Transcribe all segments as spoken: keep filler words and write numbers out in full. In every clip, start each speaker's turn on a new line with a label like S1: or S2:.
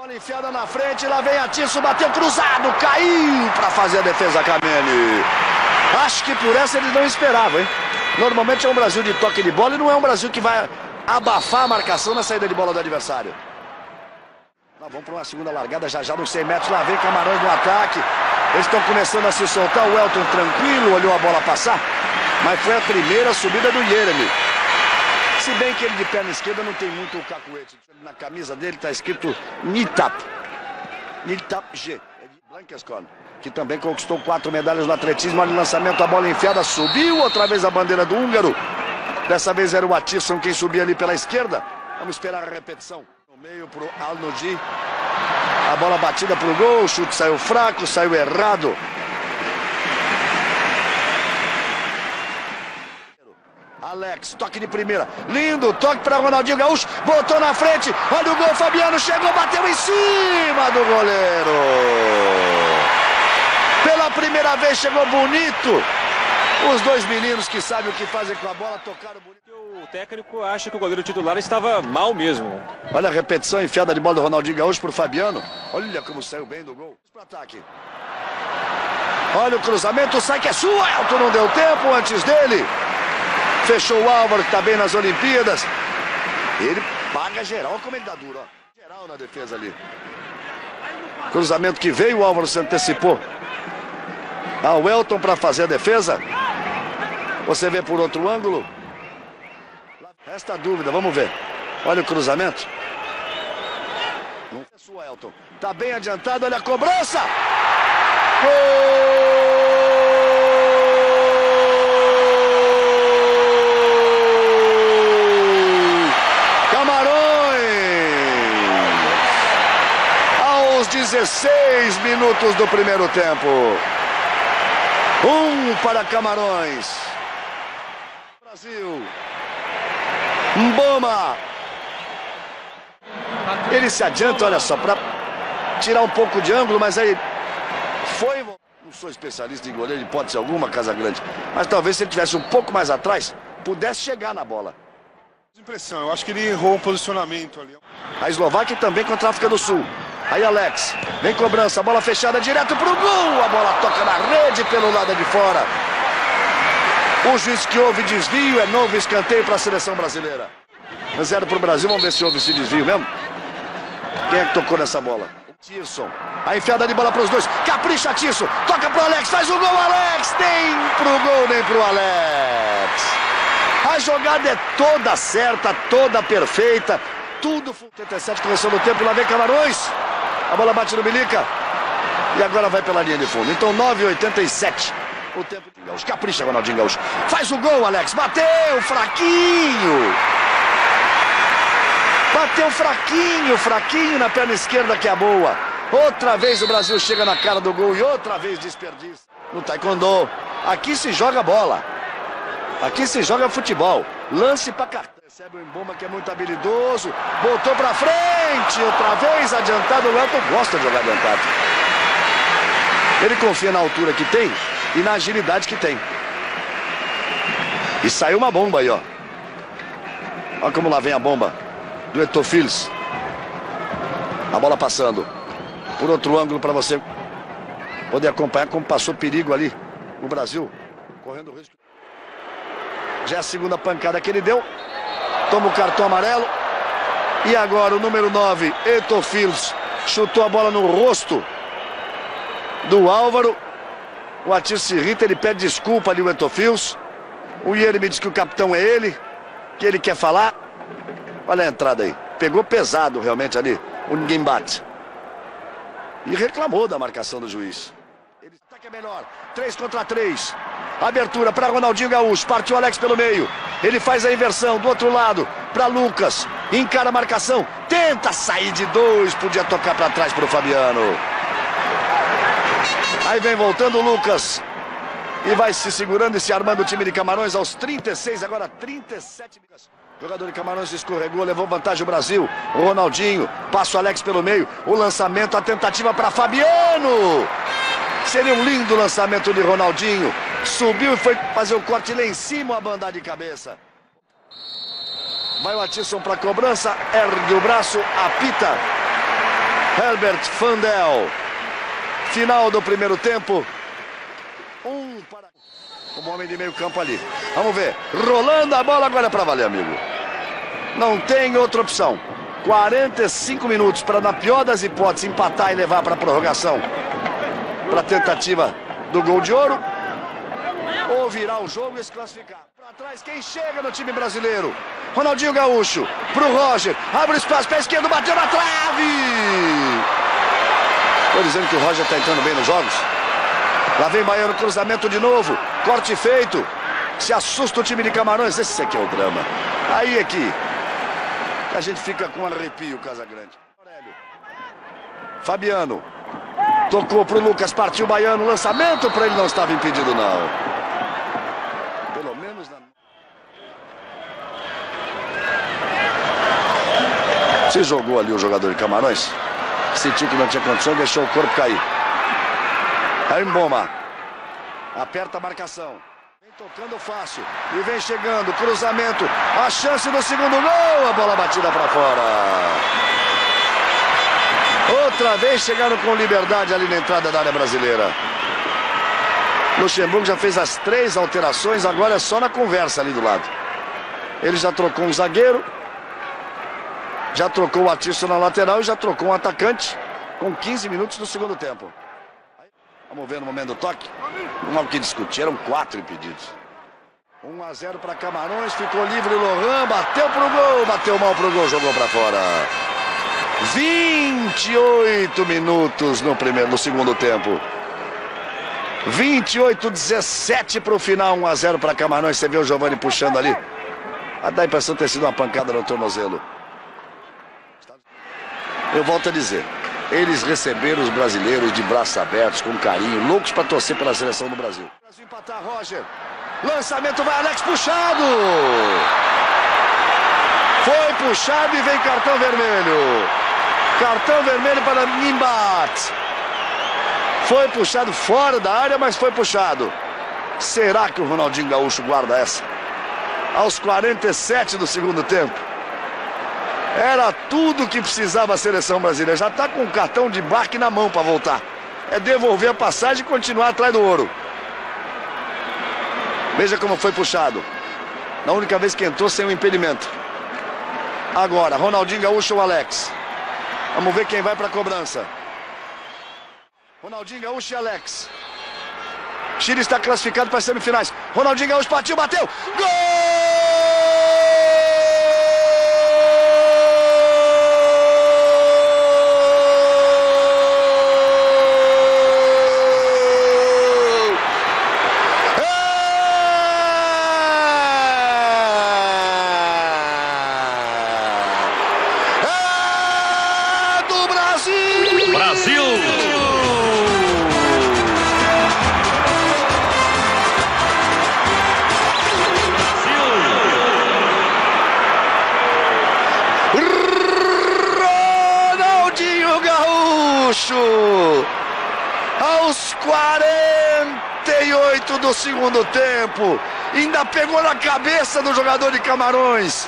S1: Bola enfiada na frente, lá vem Atisson, bateu cruzado, caiu para fazer a defesa Kameni. Acho que por essa eles não esperavam, hein? Normalmente é um Brasil de toque de bola e não é um Brasil que vai abafar a marcação na saída de bola do adversário. Nós vamos para uma segunda largada, já já nos cem metros, lá vem Camarões no ataque. Eles estão começando a se soltar, o Elton tranquilo, olhou a bola passar, mas foi a primeira subida do Jeremy. Se bem que ele de perna esquerda não tem muito o cacuete. Na camisa dele está escrito Nitap. Nitap G. É de Blankescorn, que também conquistou quatro medalhas no atletismo. Olha o lançamento, a bola enfiada, subiu outra vez a bandeira do húngaro. Dessa vez era o Atisson quem subia ali pela esquerda. Vamos esperar a repetição. No meio para o Al-Nodji. A bola batida para o gol, o chute saiu fraco, saiu errado. Alex, toque de primeira, lindo, toque para Ronaldinho Gaúcho, botou na frente, olha o gol, Fabiano chegou, bateu em cima do goleiro. Pela primeira vez chegou bonito. Os dois meninos que sabem o que fazem com a bola tocaram bonito.
S2: O técnico acha que o goleiro titular estava mal mesmo.
S1: Olha a repetição enfiada de bola do Ronaldinho Gaúcho para o Fabiano. Olha como saiu bem do gol. Para ataque. Olha o cruzamento, sai que é sua, Elton não deu tempo antes dele. Fechou o Álvaro, que está bem nas Olimpíadas. Ele paga geral, como ele dá duro, ó. Geral na defesa ali. Cruzamento que veio, o Álvaro se antecipou ao Elton para fazer a defesa. Você vê por outro ângulo. Resta dúvida, vamos ver. Olha o cruzamento. Não é sua, Elton. Está bem adiantado, olha a cobrança. Gol! dezesseis minutos do primeiro tempo. Um para Camarões. Brasil. Mboma. Ele se adianta, olha só, para tirar um pouco de ângulo, mas aí foi. Não sou especialista em goleiro, hipótese alguma, Casagrande. Mas talvez se ele tivesse um pouco mais atrás, pudesse chegar na bola.
S3: Impressão, eu acho que ele errou um posicionamento ali.
S1: A Eslováquia também contra a África do Sul. Aí Alex, vem cobrança, bola fechada direto pro gol. A bola toca na rede pelo lado de fora. O juiz que houve desvio, é novo escanteio para a seleção brasileira. Zero pro Brasil, vamos ver se houve esse desvio mesmo. Quem é que tocou nessa bola? Atisson. A enfiada de bola para os dois. Capricha Atisson, toca pro Alex, faz o gol Alex. Nem pro gol, nem pro Alex. A jogada é toda certa, toda perfeita. Tudo. oitenta e sete começando o tempo, lá vem Camarões. A bola bate no Bilica. E agora vai pela linha de fundo. Então nove e oitenta e sete. O tempo de Gaúcho. Capricha, Ronaldinho Gaúcho. Faz o gol, Alex. Bateu, fraquinho. Bateu fraquinho, fraquinho na perna esquerda que é boa. Outra vez o Brasil chega na cara do gol e outra vez desperdiça. No taekwondo. Aqui se joga bola. Aqui se joga futebol. Lance para cartão. Recebe o Mboma, que é muito habilidoso. Botou pra frente. Outra vez adiantado. O Elton gosta de jogar adiantado. Ele confia na altura que tem e na agilidade que tem. E saiu uma bomba aí, ó. Olha como lá vem a bomba do Eto'o-Phillips. A bola passando. Por outro ângulo para você poder acompanhar como passou perigo ali. O Brasil correndo risco. Já é a segunda pancada que ele deu. Toma o cartão amarelo. E agora o número nove, Eto'o-Phillips, chutou a bola no rosto do Álvaro. O Atisson se irrita, ele pede desculpa ali, o Eto'o-Phillips. O Jeremy diz que o capitão é ele, que ele quer falar. Olha a entrada aí. Pegou pesado realmente ali, o ninguém bate. E reclamou da marcação do juiz. Ele está que é melhor. três contra três. Abertura para Ronaldinho Gaúcho. Partiu Alex pelo meio. Ele faz a inversão do outro lado para Lucas. Encara a marcação. Tenta sair de dois. Podia tocar para trás para o Fabiano. Aí vem voltando o Lucas. E vai se segurando e se armando o time de Camarões aos trinta e seis. Agora trinta e sete. O jogador de Camarões escorregou. Levou vantagem o Brasil. O Ronaldinho. Passa o Alex pelo meio. O lançamento. A tentativa para Fabiano. Seria um lindo lançamento de Ronaldinho. Subiu e foi fazer o corte lá em cima, a banda de cabeça. Vai o Atisson para a cobrança, ergue o braço, apita. Herbert Fandel. Final do primeiro tempo. Um para... Como homem de meio campo ali. Vamos ver. Rolando a bola agora é para valer, amigo. Não tem outra opção. quarenta e cinco minutos para, na pior das hipóteses, empatar e levar para a prorrogação. Para a tentativa do gol de ouro. Ou virar o jogo e se classificar. Para trás, quem chega no time brasileiro? Ronaldinho Gaúcho. Pro Roger. Abre o espaço, pé esquerdo, bateu na trave. Estou dizendo que o Roger está entrando bem nos jogos. Lá vem Baiano, cruzamento de novo. Corte feito. Se assusta o time de Camarões. Esse aqui é o drama. Aí é que a gente fica com arrepio, Casagrande. Fabiano. Tocou pro Lucas, partiu Baiano. Lançamento para ele, não estava impedido, não. Pelo menos na... Se jogou ali o jogador de Camarões. Sentiu que não tinha condição, deixou o corpo cair. Aí Mboma. Aperta a marcação. Vem tocando fácil. E vem chegando. Cruzamento. A chance do segundo gol. A bola batida para fora. Outra vez chegaram com liberdade ali na entrada da área brasileira. Luxemburgo já fez as três alterações. Agora é só na conversa ali do lado. Ele já trocou um zagueiro. Já trocou o Atício na lateral e já trocou um atacante com quinze minutos do segundo tempo. Vamos ver no momento do toque. Não há o que discutir, eram quatro impedidos. um a zero para Camarões, ficou livre Lohan, bateu pro gol, bateu mal pro gol, jogou para fora. vinte e oito minutos no primeiro, no segundo tempo. vinte e oito, dezessete para o final, um a zero para Camarões. Você vê o Giovani puxando ali. Dá a impressão de ter sido uma pancada no tornozelo. Eu volto a dizer, eles receberam os brasileiros de braços abertos, com carinho, loucos para torcer pela seleção do Brasil. Brasil empatar, Roger. Lançamento, vai Alex, puxado. Foi puxado e vem cartão vermelho. Cartão vermelho para Nimbat. Foi puxado fora da área, mas foi puxado. Será que o Ronaldinho Gaúcho guarda essa? Aos quarenta e sete do segundo tempo. Era tudo que precisava a seleção brasileira. Já está com o cartão de embarque na mão para voltar. É devolver a passagem e continuar atrás do ouro. Veja como foi puxado. Na única vez que entrou sem o impedimento. Agora, Ronaldinho Gaúcho ou Alex? Vamos ver quem vai para a cobrança. Ronaldinho Gaúcho e Alex. Chile está classificado para as semifinais. Ronaldinho Gaúcho partiu, bateu. Gol!
S4: Brasil!
S1: Ronaldinho Gaúcho! Aos quarenta e oito do segundo tempo, ainda pegou na cabeça do jogador de Camarões.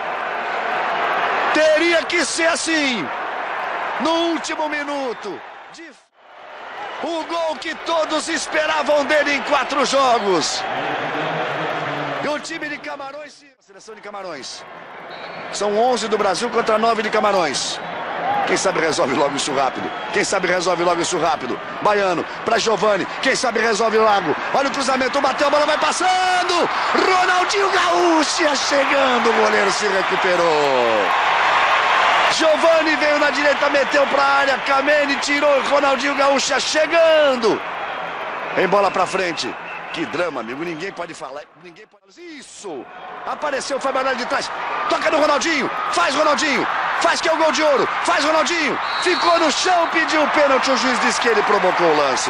S1: Teria que ser assim. No último minuto, de... o gol que todos esperavam dele em quatro jogos. E o time de Camarões, a seleção de Camarões. São onze do Brasil contra nove de Camarões. Quem sabe resolve logo isso rápido. Quem sabe resolve logo isso rápido. Baiano para Giovani. Quem sabe resolve logo. Olha o cruzamento, bateu, a bola vai passando. Ronaldinho Gaúcho chegando, o goleiro se recuperou. Giovani veio na direita, meteu para a área, Kameni tirou, Ronaldinho Gaúcho chegando. Em bola para frente. Que drama, amigo, ninguém pode falar. Ninguém pode... Isso! Apareceu o Fabiano de trás. Toca no Ronaldinho, faz Ronaldinho. Faz que é o gol de ouro, faz Ronaldinho. Ficou no chão, pediu o pênalti, o juiz disse que ele provocou o lance.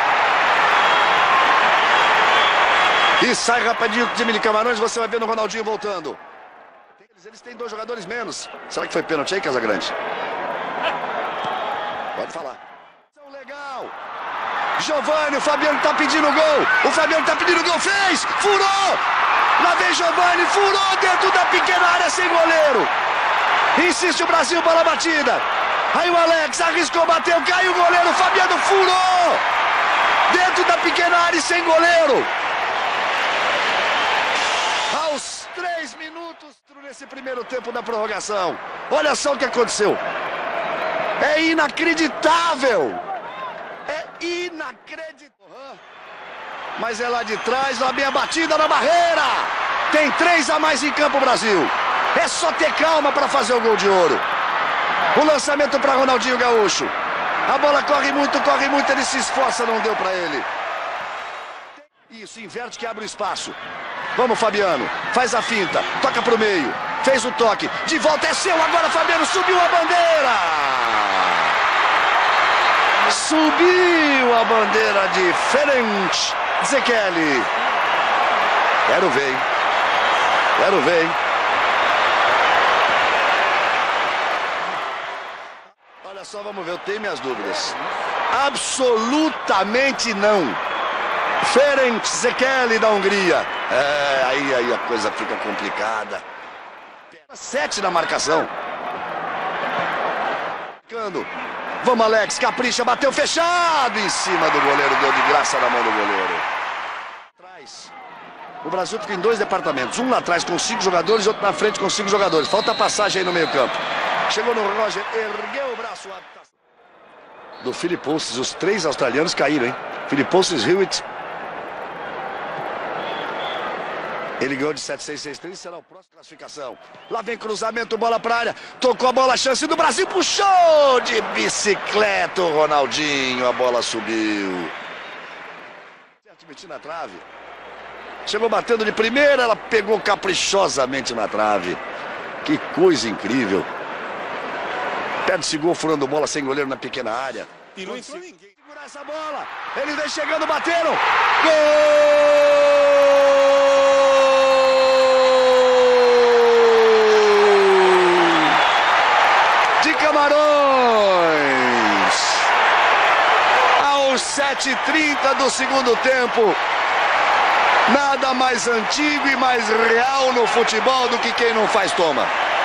S1: E sai rapidinho o time de Camarões, você vai ver no Ronaldinho voltando. Eles têm dois jogadores menos. Será que foi pênalti aí, Casagrande? Pode falar. Legal. Giovani, o Fabiano tá pedindo gol. O Fabiano tá pedindo gol, fez, furou. Lá vem Giovani, furou dentro da pequena área sem goleiro. Insiste o Brasil, bola batida. Aí o Alex arriscou, bateu, caiu o goleiro, o Fabiano furou! Dentro da pequena área e sem goleiro. Aos três minutos nesse primeiro tempo da prorrogação. Olha só o que aconteceu. É inacreditável. É inacreditável. Mas é lá de trás, lá bem a batida na barreira. Tem três a mais em campo, Brasil. É só ter calma para fazer o gol de ouro. O lançamento para Ronaldinho Gaúcho. A bola corre muito, corre muito, ele se esforça, não deu para ele. Isso, inverte que abre o espaço. Vamos, Fabiano, faz a finta, toca pro meio, fez o toque, de volta é seu, agora Fabiano subiu a bandeira! Subiu a bandeira de Ferenc Zekeli. Quero ver, hein? Quero ver, hein? Olha só, vamos ver, eu tenho minhas dúvidas. Absolutamente não. Ferenc Zekeli da Hungria. É, aí, aí a coisa fica complicada. Sete na marcação. Vamos, Alex, capricha, bateu fechado em cima do goleiro, deu de graça na mão do goleiro. Atrás. O Brasil fica em dois departamentos, um lá atrás com cinco jogadores e outro na frente com cinco jogadores. Falta passagem aí no meio campo. Chegou no Roger, ergueu o braço. Do Philippousis, os três australianos caíram, hein? Philippousis, Hewitt. Ele ganhou de sete seis seis três, será o próximo classificação. Lá vem cruzamento, bola para a área. Tocou a bola, chance do Brasil, puxou de bicicleta o Ronaldinho. A bola subiu. Certo, meti na trave. Chegou batendo de primeira, ela pegou caprichosamente na trave. Que coisa incrível. Perde esse gol furando bola sem goleiro na pequena área.
S3: E não entrou ninguém.
S1: Segurar essa bola. Eles vem chegando, bateram. Gol! De Camarões. Aos sete e trinta do segundo tempo. Nada mais antigo e mais real no futebol do que quem não faz toma.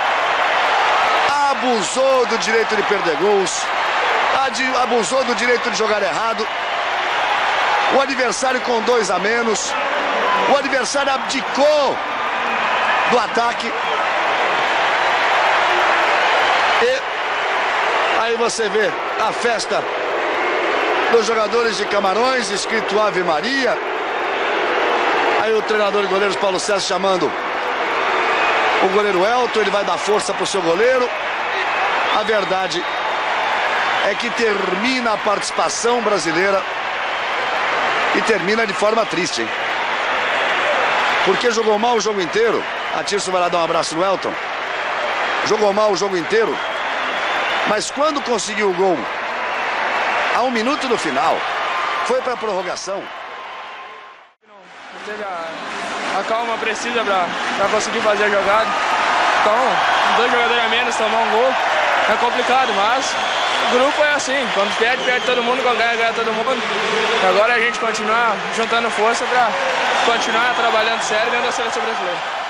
S1: Abusou do direito de perder gols, abusou do direito de jogar errado. O adversário com dois a menos, o adversário abdicou do ataque. E aí você vê a festa dos jogadores de Camarões, escrito Ave Maria. Aí o treinador de goleiros Paulo César chamando o goleiro Elton, ele vai dar força para o seu goleiro. A verdade é que termina a participação brasileira e termina de forma triste, hein? Porque jogou mal o jogo inteiro. A Tirso vai lá dar um abraço no Elton. Jogou mal o jogo inteiro, mas quando conseguiu o gol, a um minuto do final, foi para a prorrogação.
S4: Não teve a, a calma precisa para conseguir fazer a jogada. Então, dois jogadores a menos, tomar um gol. É complicado, mas o grupo é assim, quando perde, perde todo mundo, quando ganha, ganha todo mundo. Agora a gente continuar juntando força para continuar trabalhando sério dentro da seleção brasileira.